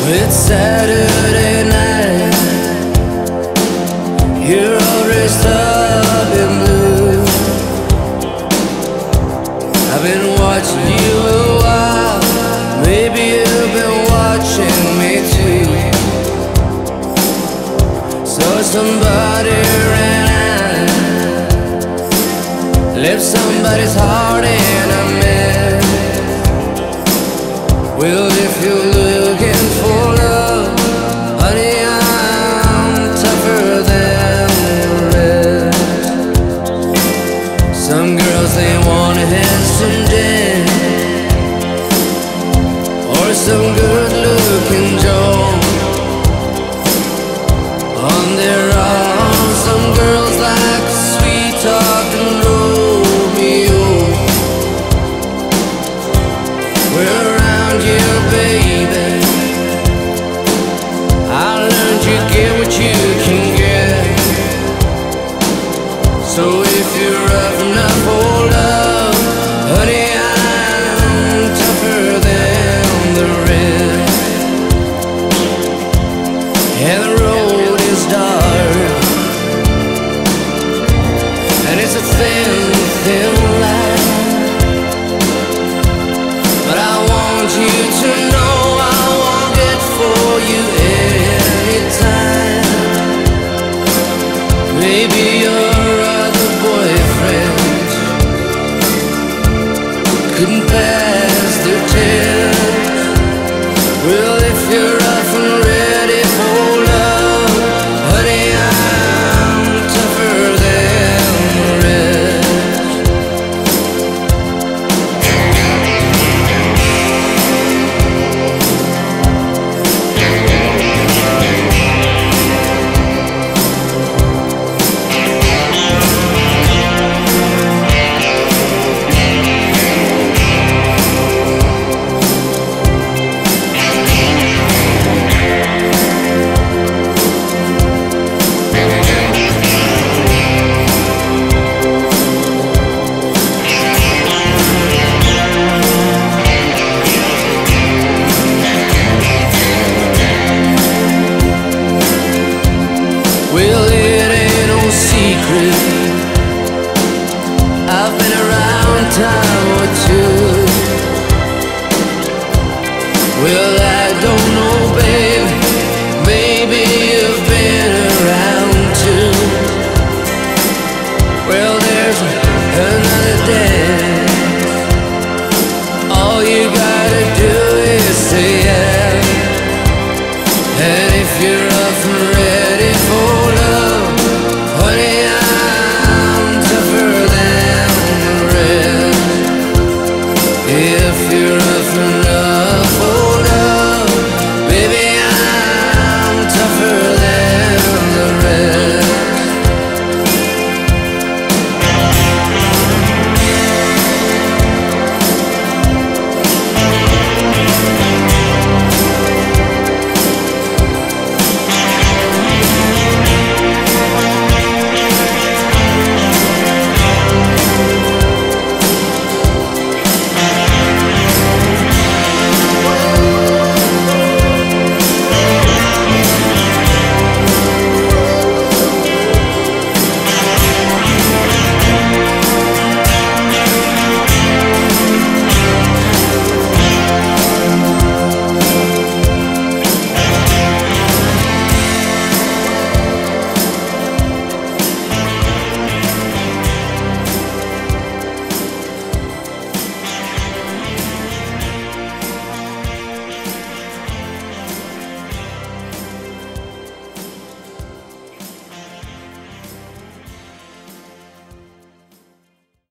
It's Saturday night. You're all dressed up in blue. I've been watching you a while. Maybe you've been watching me too. So somebody ran out, left somebody's heart in a mess. Well, if you're looking for love, honey, I'm tougher than the rest. Some girls, they want a handsome dad, or some good-looking Joe. On their own, some girls like sweet-talking Romeo. We're around you, baby. I learned you get what you can get. So if you're rough enough for love, honey, I'm tougher than the rest. And the road is dark, and it's a thin, thin line. But I want you to know I want it for you anytime. Maybe your other boyfriend couldn't pass the test. Well, if you're rough and ready for love, honey, I'm tougher than the rest. Well, it ain't no secret, I've been around time or two. Well, I don't know, babe, maybe you've been around too. Well, there's another day